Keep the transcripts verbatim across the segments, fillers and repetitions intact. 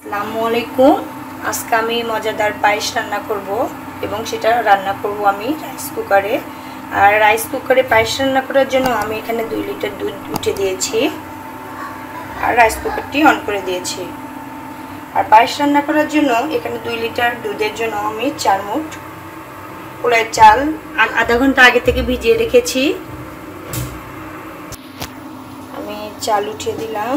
আসসালামু আলাইকুম। আজকে আমি মজাদার পায়েস রান্না করব এবং সেটা রান্না করব আমি রাইস কুকারে। আর রাইস কুকারে পায়েস রান্না করার জন্য আমি এখানে দুই লিটার দুধ উঠে দিয়েছি আর রাইস কুকারটি অন করে দিয়েছি। আর পায়েস রান্না করার জন্য এখানে দুই লিটার দুধের জন্য আমি চার মুঠ পোলার চাল আধা ঘন্টা আগে থেকে ভিজিয়ে রেখেছি। আমি চাল উঠিয়ে দিলাম।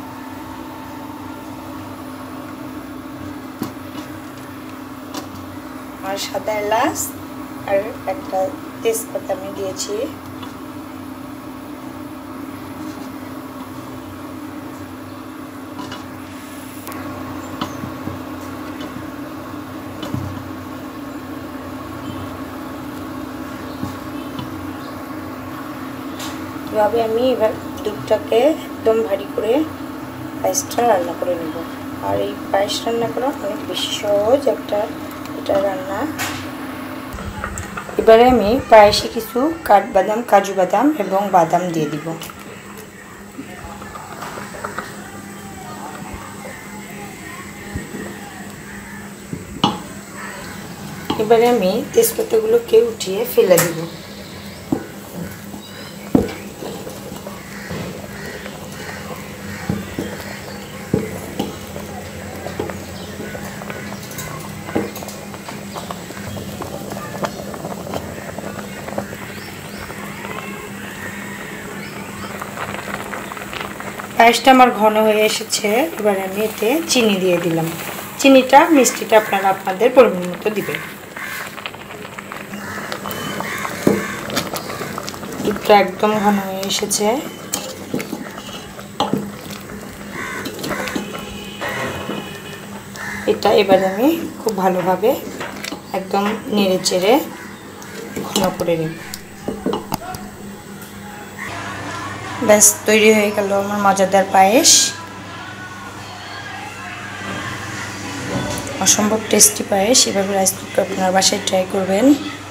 আর সাদা এলাচ আর একটা তেজপাতা আমি দিয়েছি। এভাবে আমি এবার দুধটাকে একদম ভারী করে পায়েসটা রান্না করে নেব। আর এই পায়েস রান্না করা অনেক বেশি সহজ একটা এটা রান্না। এবারে আমি পায়েসে কিছু কাঠবাদাম, কাজু বাদাম এবং বাদাম দিয়ে দিব। এবারে আমি তেজপাতাগুলোকে উঠিয়ে ফেলে দিব। পায়েসটা আমার ঘন হয়ে এসেছে। এবার আমি এতে চিনি দিয়ে দিলাম। চিনিটা মিষ্টিটা আপনারা আপনাদের পরিমাণ মতো দিবেন। দুধটা একদম ঘন হয়ে এসেছে। এটা এবার আমি খুব ভালোভাবে একদম নেড়ে চেড়ে ঘন করে নিব। ব্যাস তৈরি হয়ে গেল আমার মজাদার পায়েস। অসম্ভব টেস্টি পায়েস। এভাবে রাইস কুকার আপনার বাসায় ট্রাই করবেন।